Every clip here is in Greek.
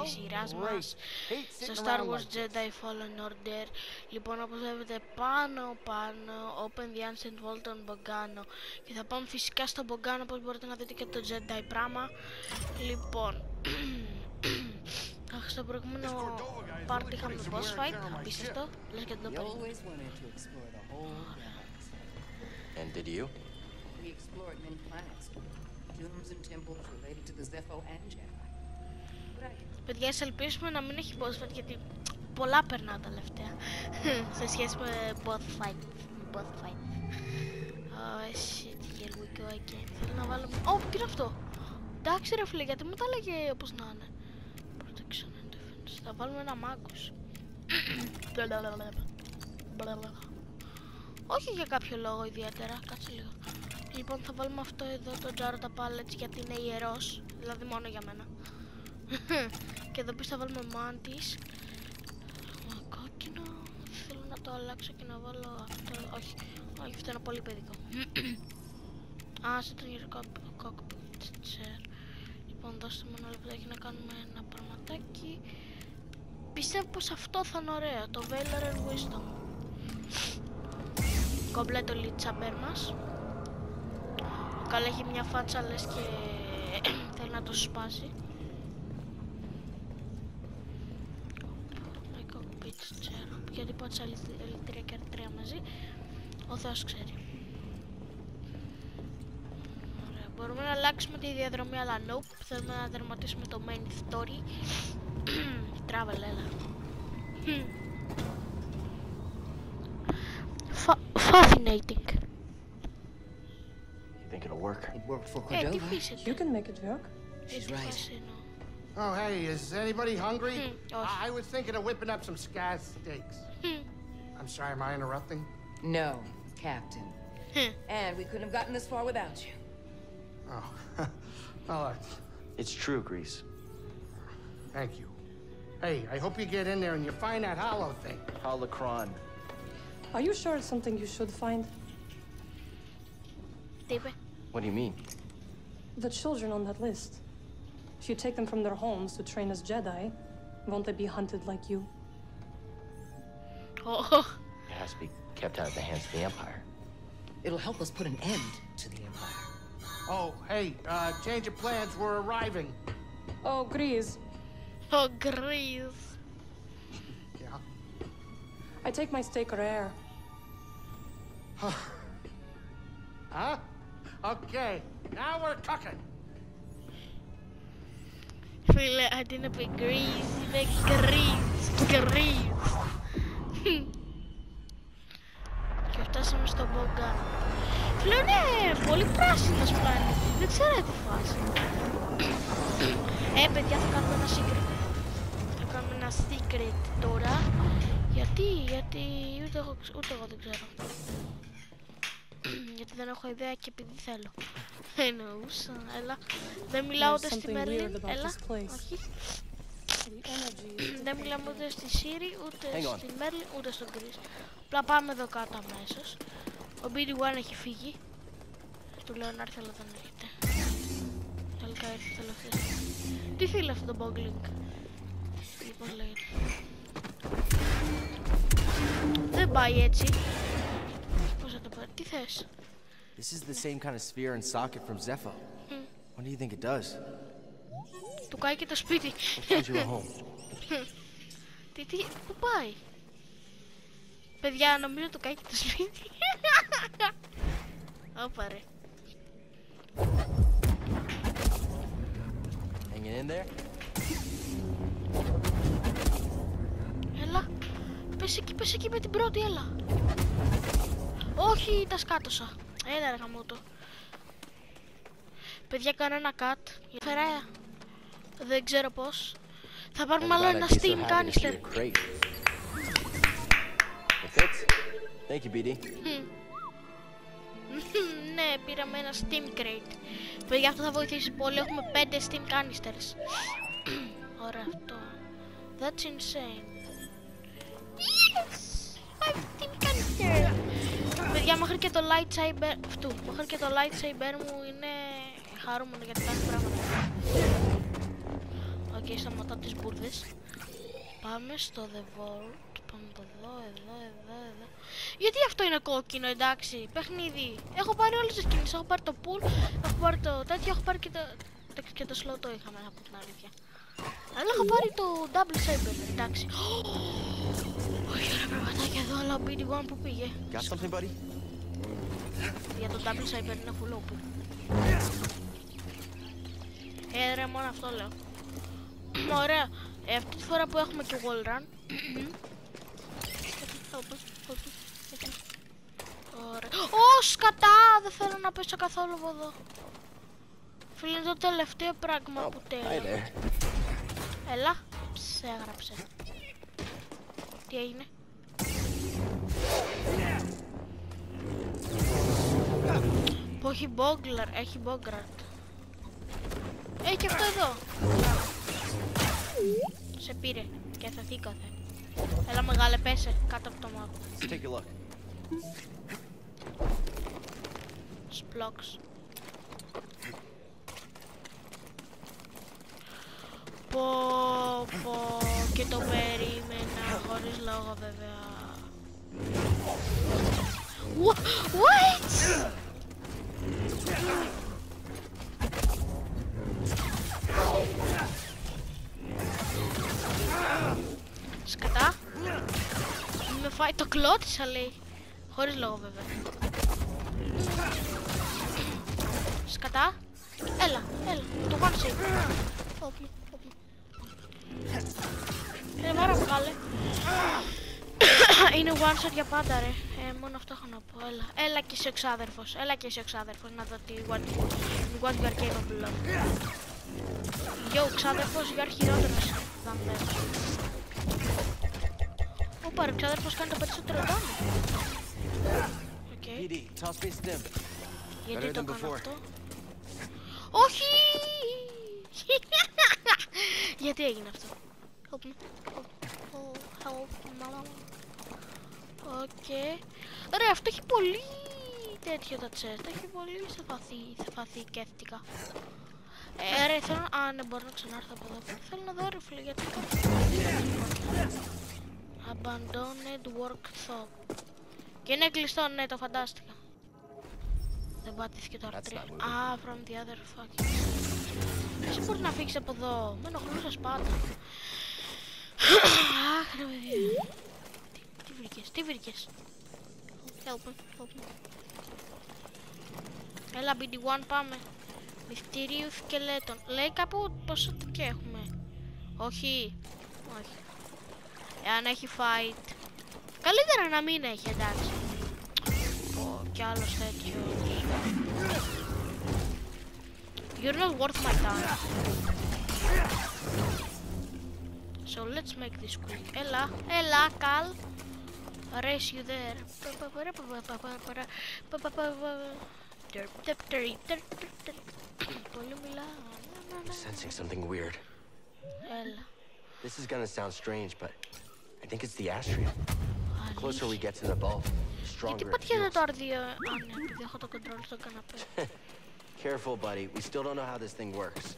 της σειράς μας στο Star Wars Jedi Fallen Order. Λοιπόν, όπως βλέπετε πάνω Open the Ancient Vault on Bogano, και θα πάμε φυσικά στο Bogano, όπως μπορείτε να δείτε και το Jedi πράγμα. Λοιπόν, στο προηγούμενο part είχαμε boss fight, απίστευτο, λες και δεν το περίμενα. And did you? We explored many planets, tombs and temples related to the Zepho and Jedi. Παιδιά, ας ελπίσουμε να μην έχει boss fight, γιατί πολλά περνάω τα τελευταία σε σχέση με boss fight. Oh shit, here we go again. Θέλω να βάλουμε... τι είναι αυτό? Εντάξει ρε φίλε, γιατί μου τα έλεγε όπως να είναι. Protection and defense. Θα βάλουμε ένα μάγκος. Όχι για κάποιο λόγο ιδιαίτερα, κάτσε λίγο. Λοιπόν, θα βάλουμε αυτό εδώ, το Jarota Pallets, γιατί είναι ιερός, δηλαδή μόνο για μένα. Και εδώ πίσω θα βάλουμε Mantis. Κόκκινο, θέλω να το αλλάξω και να βάλω αυτό, όχι, αυτό είναι πολύ παιδικό. Σε το γύρω cockpit chair. Λοιπόν, δώστε μου ένα λεπτάκι να κάνουμε ένα πραγματάκι. Πιστεύω πως αυτό θα είναι ωραίο, το Valor and Wisdom. Κομπλέ το Lidsabber μας. Καλά, έχει μια φάτσα λες και θέλει να το σπάσει. Cockpit chair. Γιατί πάτσα L3 και R3 μαζί, ο Θεός ξέρει. Ωραία, μπορούμε να αλλάξουμε τη διαδρομή, αλλά nope, θέλουμε να δερματίσουμε το main story. Travel, έλα. Fascinating. You think it'll work? It worked for Cordova. You can make it work. She's right. Oh, hey, is anybody hungry? I was thinking of whipping up some Skaz steaks. I'm sorry, am I interrupting? No, Captain. And we couldn't have gotten this far without you. Oh, well, It's true, Grease. thank you. Hey, I hope you get in there and you find that hollow thing. Holocron. Are you sure it's something you should find? What do you mean? The children on that list. If you take them from their homes to train as Jedi, won't they be hunted like you? It has to be kept out of the hands of the Empire. It'll help us put an end to the Empire. Oh, hey, change of plans, we're arriving. Oh, Grease. Oh, Grease. Yeah? I take my steak rare. Huh? Okay, now we're cooking. Φίλε, αντί να πει Grease, είναι Grease. Και φτάσαμε στο Bogano. Φίλε, είναι πολύ πράσινος πλάνη. Δεν ξέρω τι φάση. Παιδιά, θα κάνουμε ένα secret. Θα κάνουμε ένα secret τώρα. Γιατί ούτε εγώ δεν ξέρω. Γιατί δεν έχω ιδέα και επειδή θέλω. Εννοούσα, έλα. Δεν μιλάω ούτε στη Merlin, έλα. Όχι. Δεν μιλάμε ούτε στη Siri, ούτε στη Merlin, ούτε στον Chris. Απλά πάμε εδώ κάτω αμέσως. Ο BD1 έχει φύγει. Του λέω να έρθει, αλλά δεν έρχεται. Τελικά ήρθε τελευταία. Τι θέλει αυτό το Bogling? Λοιπόν λέγεται. Δεν πάει έτσι. Πώς θα το πάρει, τι θες? This is the same kind of sphere and socket from Zepho. What do you think it does? Του κάει και το σπίτι. We'll find you a home. Πού πάει? Παιδιά, νομίζω του κάει και το σπίτι. Όπα ρε. Hanging in there? Έλα. Πες εκεί με την πρώτη, έλα. Όχι, τα σκάτωσα. Έλα ρε γαμώτο. Παιδιά, κάνω ένα cut. Φεραία. Δεν ξέρω πώς. Θα πάρουμε άλλο ένα steam canister. Thank you, BD. Ναι, πήραμε ένα steam crate. Παιδιά, αυτό θα βοηθήσει πολύ. Έχουμε 5 steam canisters. Ωραία αυτό. That's insane. Yes! 5 steam canisters. Παιδιά, μέχρι και το lightsaber μέχρι και το lightsaber μου είναι χαρούμενο γιατί κάνει πράγματα. Οκ, και σταματάω τις μπουρδες. Πάμε στο The Vault. Πάμε εδώ. Γιατί αυτό είναι κόκκινο, εντάξει, παιχνίδι. Έχω πάρει όλες τις κινήσεις, έχω πάρει το pool, έχω πάρει το τέτοιο, έχω πάρει και το slot το είχαμε από την αλήθεια. Αλλά έχω πάρει το double saber, εντάξει. Όχι ρε πραγματάκια εδώ, αλλά ο BD1 που πήγε. Got something, buddy? Για το double saber είναι full open. Ρε, μόνο αυτό λέω. Ωραία, αυτή τη φορά που έχουμε και wall run. Ωραία. Ω, σκατά! Δεν θέλω να πέσω καθόλου από εδώ. Φίλε, είναι το τελευταίο πράγμα που τέλει. Έλα, σε έγραψε. Τι έγινε? Που έχει μπόγκλαρ, έχει μπόγκλαρτ. Έχει και αυτό εδώ. Σε πήρε και αθαθήκατε. Έλα μεγάλε, πέσε κάτω από το μάπ. Take a look. Σπλόξ. Πω και το περίμενα χωρίς λόγο βέβαια. What? Σκατά. Με φάει, το κλώτησα λέει. Χωρίς λόγο βέβαια. Σκατά. Έλα, το one save. Όχι. Πάρα μεγάλε. Είναι one shot για πάντα ρε. Μόνο αυτό έχω να πω. Έλα και είσαι εξάδερφος. Να δω τι what you are capable of. Yo, ξάδερφος, you are χειρότερος. Ωπα ρε, ξάδερφος κάνει το περισσότερο damage. PD, toss me a stim. Γιατί το κάνω αυτό? Όχι! Γιατί έγινε αυτό? Help me. Οκ. Ρε, αυτό έχει πολύ τέτοιο τα chest. Έχει πολύ σε βαθύ και εύτικα. Ρε, θέλω να... Α, ναι, μπορώ να ξανάρθω από εδώ. Θέλω να δω ρε φίλε, γιατί Abandoned workshop. Και είναι κλειστό, ναι, το φαντάστηκα. Δεν πατήθηκε το R3. Α, from the other fucking. Εσύ μπορεί να φύγεις από εδώ. Με ενοχλούσες πάντα. Αχ, ρε παιδιά. Τι βρήκες. Help me. Έλα BD1 πάμε. Μυστηρίου σκελέτων. Λέει κάπου πόσο τέτοια έχουμε. Όχι. Εάν έχει fight. Καλύτερα να μην έχει, εντάξει. Κι άλλος τέτοιος. You're not worth my time. So let's make this quick. Έλα, Καλ. Race you there. Πολύ μιλάω. Sensing something weird. Έλα. This is gonna sound strange, but I think it's the Astria. The closer we get to the bulb, the stronger Γιατί it πατιέται feels. το R2? Α, ναι, επειδή έχω το control στο καναπέ. Careful, buddy. We still don't know how this thing works.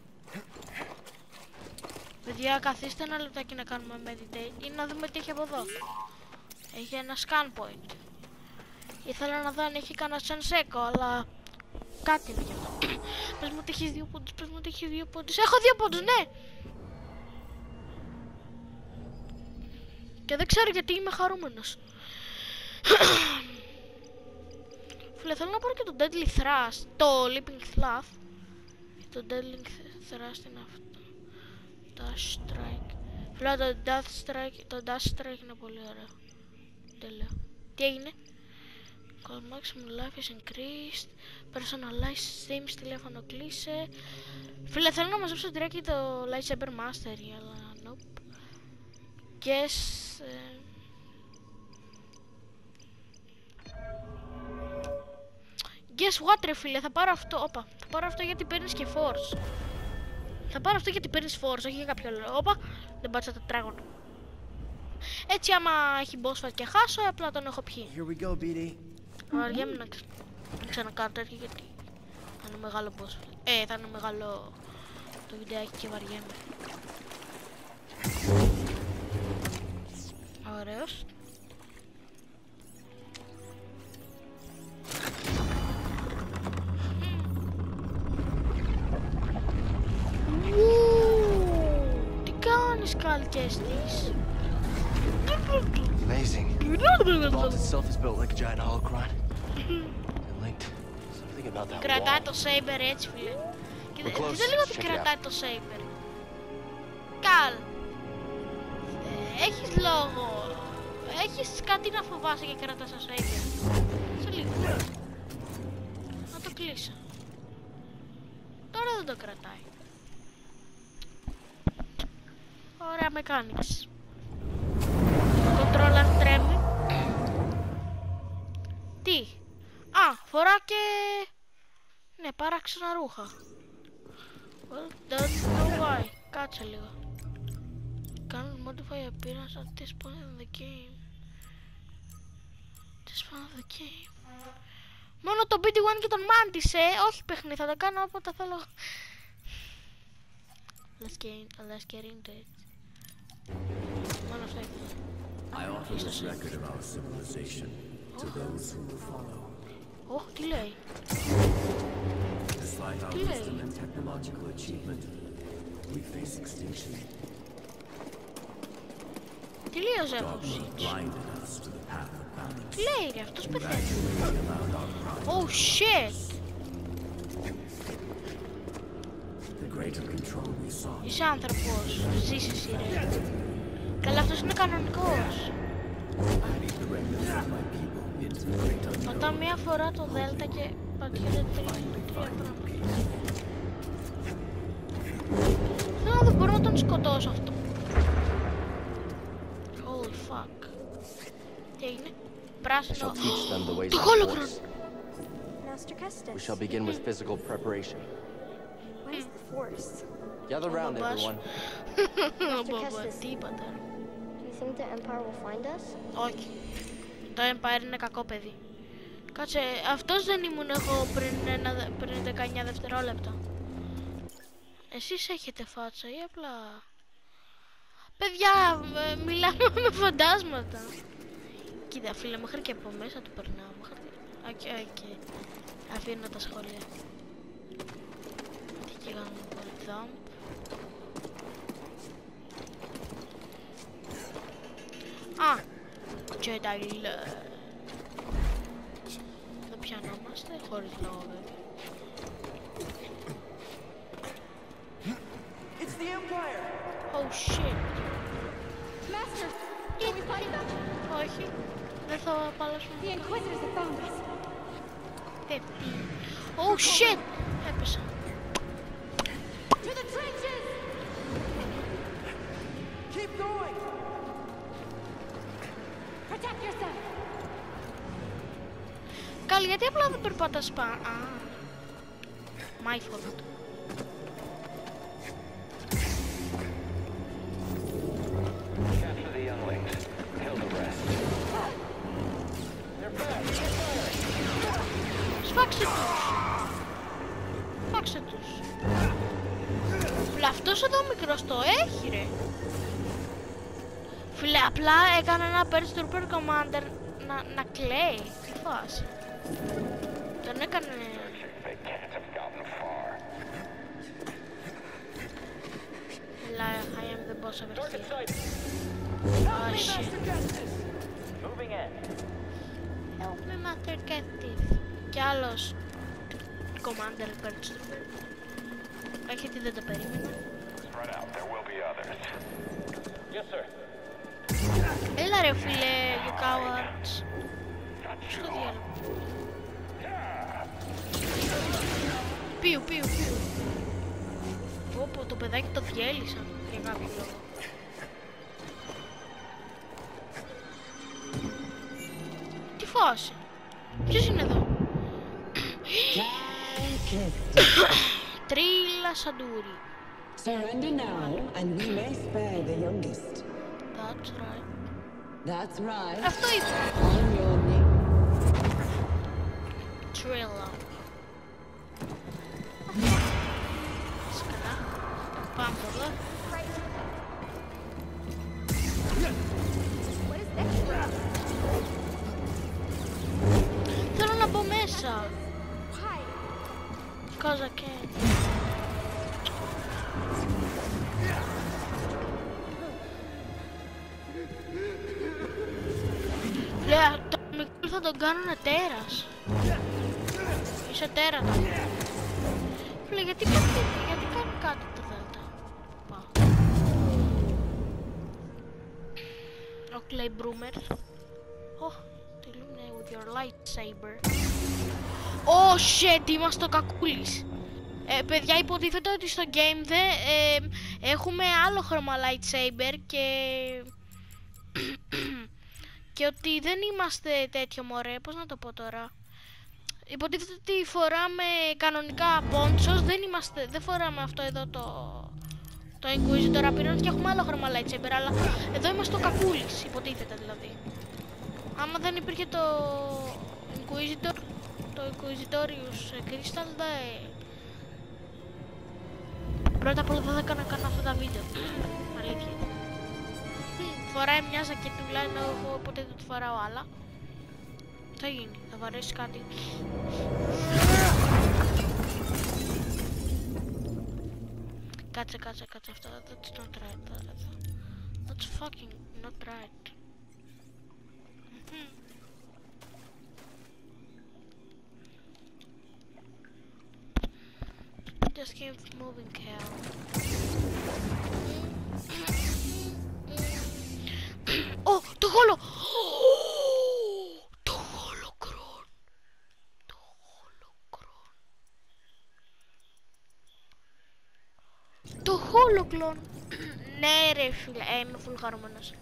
Παιδιά, καθίστε ένα λεπτάκι να κάνουμε meditate ή να δούμε τι έχει από εδώ. Έχει ένα scan point. Ήθελα να δω αν έχει κανένα σενσέκο, αλλά κάτι είναι γι' αυτό. Πες μου ότι έχεις 2 πόντους, Έχω 2 πόντους, ναι! Και δεν ξέρω γιατί είμαι χαρούμενος. Φίλε, θέλω να πάρω και το Deadly Thrust, το Leaping Slough. Το Deadly Thrust είναι αυτό. Dash Strike. Φίλε, το Dash Strike είναι πολύ ωραίο. Τέλειο. Τι έγινε? Maximum life is increased. Personalized themes, τηλέφωνο κλείσε. Φίλε, θέλω να μαζέψω τυράκι το Lightsaber Mastery, αλλά nope. Guess... Guess what ρε φίλε, θα πάρω αυτό. Όπα, θα πάρω αυτό γιατί παίρνεις και force. Θα πάρω αυτό γιατί παίρνεις force, όχι για κάποιο λόγο. Όπα, δεν πάτησα το Dragon. Έτσι άμα έχει boss fight και χάσω, απλά τον έχω πιει. Here we go, BD. Βαριέμαι να ξανακάνω τέτοιο γιατί θα είναι μεγάλο boss fight. Θα είναι μεγάλο το βιντεάκι και βαριέμαι. Βεβαίως. Τι κάνεις κάλκες της? Amazing. The vault itself is built like a giant holocron. They're linked. Something about that Κρατάει wall. το Saber έτσι, φίλε. We're close. Κοίτα λίγο τι Check it κρατάει out. το Saber. Καλ. Έχεις λόγο. Έχεις κάτι να φοβάσαι και κρατάς το Saber. Σε λίγο. Να το κλείσω. Τώρα δεν το κρατάει. Ωραία mechanics. Controller τρέμει. Τι? Α, φορά και... ναι, παράξενα ρούχα. Well, don't know why. Κάτσε λίγο. Can modify appearance at this point in the game. This point of the game. Μόνο το BD1 και τον Mantis, όχι παιχνίδι, θα το κάνω όποτε θέλω. Let's get into it. Μόνο αυτό ήθελα. I offer this record of our civilization to those who will follow. Όχι, τι λέει. Despite our wisdom and technological achievement, we face extinction. Τι λέει ο Ζεύος? Blinded us to the path of balance. Τι λέει ρε, αυτός πεθαίνει. Allowed our progress. Oh shit. The greater control we saw. Είσαι άνθρωπος, ζεις εσύ ρε. Καλά, αυτός είναι κανονικός. Πατά μία φορά το Δέλτα και πατιέται τρία πράγματα. Θέλω να δω, μπορώ να τον σκοτώσω αυτό. Holy fuck. Τι έγινε? Πράσινο. Teach them the ways Το of Holocron. force. We shall begin with physical preparation. What is the Force? Gather round, everyone. Μπαμπα, τι είπατε? Do you think the Empire will find us? Όχι. Το Empire είναι κακό παιδί. Κάτσε, αυτός δεν ήμουν εγώ πριν 19 δευτερόλεπτα. Εσείς έχετε φάτσα ή απλά... Παιδιά, μιλάμε με φαντάσματα. Κοίτα φίλε, μέχρι και από μέσα του περνάω. Οκ. Αφήνω τα σχόλια. Τι και κάνουμε πολύ dump. Α, Jedi Lord. Θα πιανόμαστε χωρίς λόγο βέβαια. It's the Empire! Oh shit. Master! Can we find them? Όχι, δεν θα απαλλάσουμε. The Inquisitors have found us. Πέφτει. Oh shit. Έπεσα. To the trenches! Keep going! Protect yourself! Καλή, γιατί απλά δεν περπάτας πάνω. Α, my fault. Capture the younglings. Kill the rest. They're back. Σφάξε τους. Σφάξε τους. Φίλε, αυτός εδώ μικρός το έχει ρε. Φίλε, απλά έκανε ένα Purge Trooper Commander να κλαίει. Τι φάση. Τον έκανε... Like, I am the boss over here. Oh shit. Moving in. Help me, Master Captive. Κι άλλος Commander Purge Trooper. Όχι ότι δεν το περίμενα. Spread out. There will be others. Yes, sir. Έλα ρε φίλε, you cowards. Στο διάλογο. Πιου. Πω, το παιδάκι το διέλυσαν για κάποιο λόγο. Τι φάση. Ποιος είναι εδώ? Τρίλα Σαντούρι. Surrender now, and we may spare the youngest. That's right. That's right. Αυτό είπε. On your knee. Τρίλα. Σκατά. Πάμε εδώ. What is this? Cause I can. Λέω, το μικρό θα τον κάνουνε τέρας. Είσαι τέρατα. Φίλε, γιατί κάνει κάτι το Δέλτα. Πάω. Ο Clay Broomer. Oh, τελούμε with your lightsaber. Oh shit, είμαστε ο κακούλης. Παιδιά, υποτίθεται ότι στο game έχουμε άλλο χρώμα lightsaber και ότι δεν είμαστε τέτοιο μωρέ, πώς να το πω τώρα. Υποτίθεται ότι φοράμε κανονικά πόντσος, δεν φοράμε αυτό εδώ το Inquisitor απειρών και έχουμε άλλο χρώμα lightsaber, αλλά εδώ είμαστε ο κακούλης, υποτίθεται δηλαδή. Άμα δεν υπήρχε το Inquisitor, το Inquisitorius Crystal, πρώτα απ' όλα δεν θα έκανα καν αυτά τα βίντεο. Αλήθεια. Φοράει μια ζακετούλα, ενώ εγώ ποτέ δεν τη φοράω άλλα. Τι θα γίνει, θα βαρέσει κάτι. Κάτσε αυτό, that's not right. That's fucking not right. Just keep moving, Cal. Oh, το χόλο! Το χολοκρόν. Το χολοκλόν. Ναι ρε φίλε, είμαι full χαρούμενος.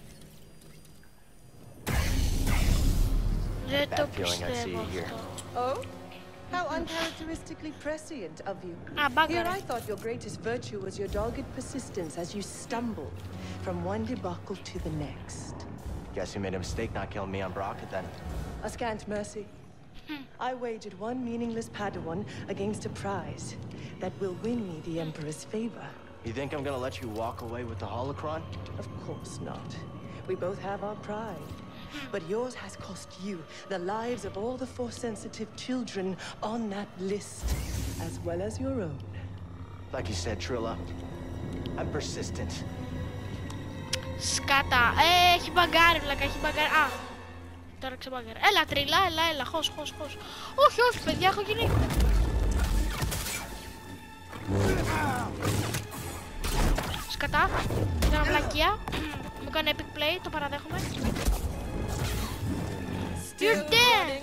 Δεν το πιστεύω αυτό. How uncharacteristically prescient of you. Here I thought your greatest virtue was your dogged persistence as you stumbled from one debacle to the next. Guess you made a mistake not killing me on Bracca then. A scant mercy. I wagered one meaningless Padawan against a prize that will win me the Emperor's favor. You think I'm gonna let you walk away with the holocron? Of course not. We both have our pride. But yours has cost you the lives of all the Force-sensitive children on that list, as well as your own. Like you said, Trilla, I'm persistent. Σκάτα. Έχει μπαγκάρει, βλάκα, έχει μπαγκάρει. Α, τώρα ξεμπαγκάρει. Έλα, Τρίλα, έλα, χως. Όχι, παιδιά, έχω γίνει. Σκατά, έκανα βλακεία. Μου κάνει epic play, το παραδέχομαι. You're dead!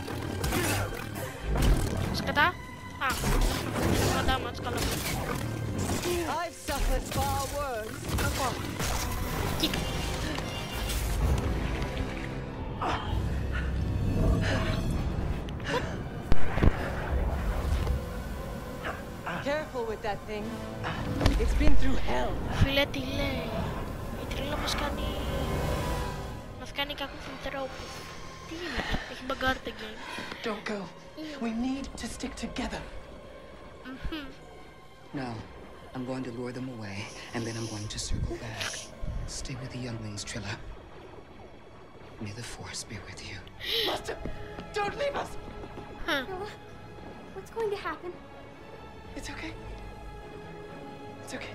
Σκατά. Α, σκατά μάτς, καλό. I've suffered far worse. Κοίτα. Careful with that thing. It's been through hell. Φίλε, τι λέει. Η Τρίλα μας κάνει κακούς ανθρώπους. Τι γίνεται, έχει μπαγκάρει το game. Don't go. We need to stick together. No, I'm going to lure them away, and then I'm going to circle back. Stay with the younglings, Trilla. May the Force be with you. Master, don't leave us! Trilla, what's going to happen? It's okay. It's okay.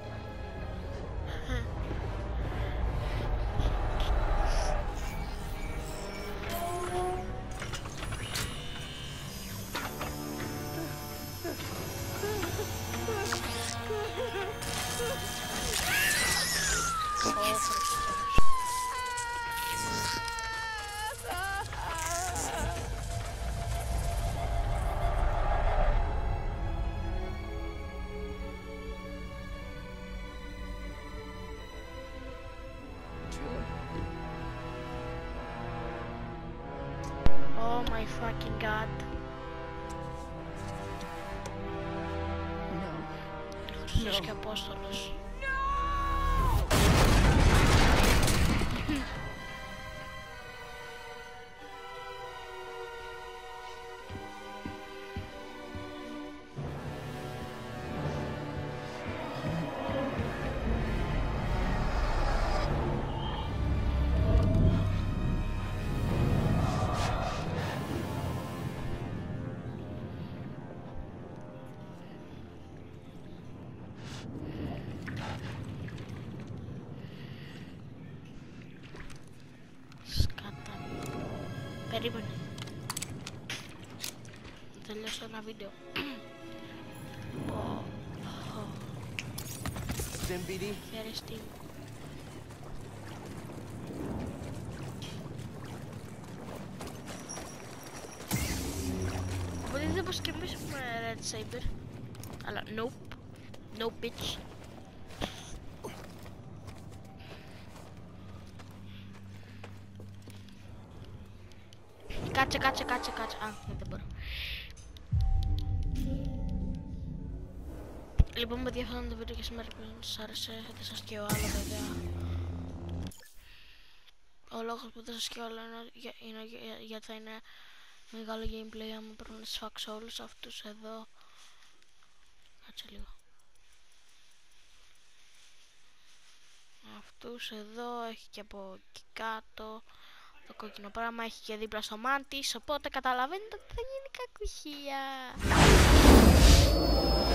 Oh my fucking god. No. Χριστός και Απόστολος. Περίμενε. Τελειώσω ένα βίντεο. Φέρε Steam. Οπότε δεν πως και εμείς έχουμε Red Saber. Αλλά nope. No bitch. Κάτσε. Α, δεν μπορώ. Λοιπόν, παιδιά, αυτό ήταν το βίντεο για σήμερα που σας άρεσε. Δεν σας και ο άλλο, βέβαια. Ο λόγος που δεν σας και ο άλλο είναι γιατί θα είναι μεγάλο gameplay. Άμα πρέπει να σφάξω όλους αυτούς εδώ. Κάτσε λίγο. Αυτούς εδώ, έχει και από εκεί κάτω. Το κόκκινο πράγμα έχει και δίπλα στο μάτι. Οπότε καταλαβαίνετε ότι θα γίνει κακουχία.